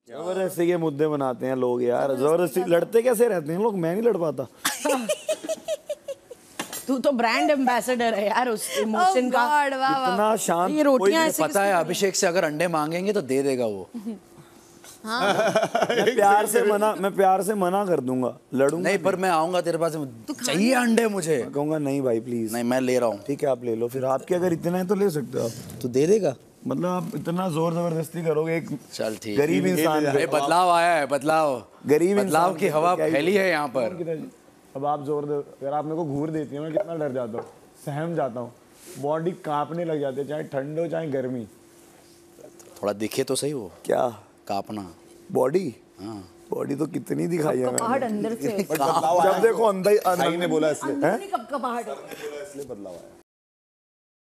जबरदस्ती के मुद्दे बनाते हैं लोग यार, जबरदस्ती लड़ते कैसे रहते हैं लोग, मैं नहीं लड़ पाता। तू तो ब्रांड एम्बेसडर है यार उस इमोशन का। इतना शांत। ये रोटियां ऐसे पता है अभिषेक से अगर अंडे मांगेंगे तो दे देगा वो। मैं प्यार से मना कर दूंगा, लड़ूंगा नहीं, पर मैं आऊंगा तेरे पास, चाहिए अंडे मुझे। मैं कहूंगा नहीं भाई प्लीज। नहीं, मैं ले रहा हूँ। ठीक है आप ले लो, फिर आपके अगर इतना है तो ले सकते हो आप। तू दे देगा? मतलब आप इतना जोर जबरदस्ती करोगे एक चल ठीक, गरीब इंसान पे। बदलाव आया है, गरीब बदलाव की हवा फैली है यहाँ पर। अब आप जोर दे, अगर आप मेरे को घूर देती है मैं कितना डर जाता हूँ, सहम जाता हूँ, बॉडी कांपने लग जाती है, चाहे ठंड हो चाहे गर्मी। थोड़ा दिखे तो सही वो क्या कांपना बॉडी? हाँ, बॉडी तो कितनी दिखाई है कपकपाहट अंदर से। जब देखो अंदर भाई ने बोला इसलिए कपकपाहट बदलाव आया।